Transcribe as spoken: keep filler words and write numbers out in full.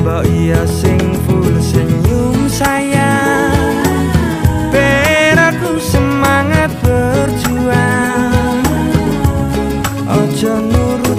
mbok iya sing full senyum sayang, ben aku semangat berjuang. Ojo nurut